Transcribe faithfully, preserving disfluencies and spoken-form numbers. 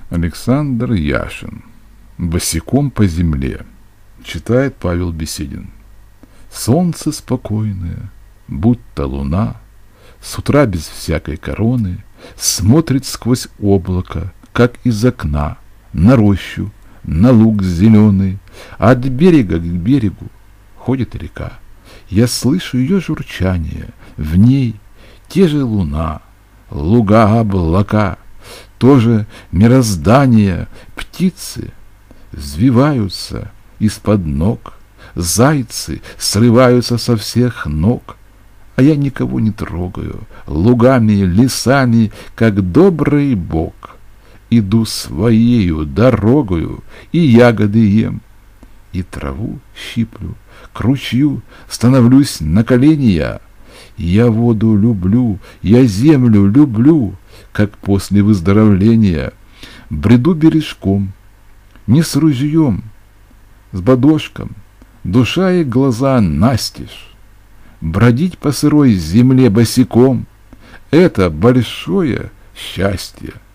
Александр Яшин. «Босиком по земле». Читает Павел Беседин. Солнце спокойное, будто луна, с утра без всякой короны смотрит сквозь облако, как из окна, на рощу, на луг зеленый. От берега к берегу ходит река. Я слышу ее журчание, в ней те же луна, луга, облака, тоже мироздание, птицы взвиваются из-под ног, зайцы срываются со всех ног, а я никого не трогаю, лугами, лесами, как добрый Бог. Иду своею дорогою, и ягоды ем, и траву щиплю, к ручью становлюсь на колени я. Я воду люблю, я землю люблю, как после выздоровления. Бреду бережком, не с ружьем, с бадошком, душа и глаза настежь. Бродить по сырой земле босиком — это большое счастье.